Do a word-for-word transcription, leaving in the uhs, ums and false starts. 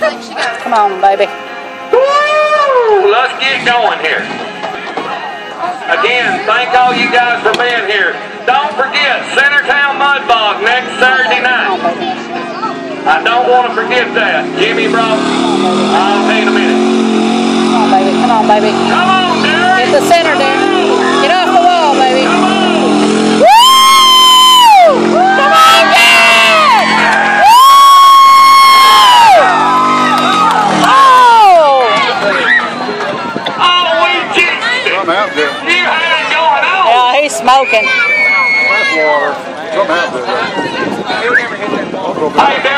Come on, baby. Woo! Let's get going here. Again, thank all you guys for being here. Don't forget, Centertown Mud Bog next Saturday night. I don't want to forget that. Jimmy brought. I'll pay in a minute. Come on, baby. Come on, baby. Come on, Dirk. Get the center, Dirk. Get off the wall, baby. Come on. Woo! Come on, Dirk! Woo! Oh! Oh, we jinxed it. Something out there. You had it going on. Yeah, he's smoking. That's water. Something out there. Hey,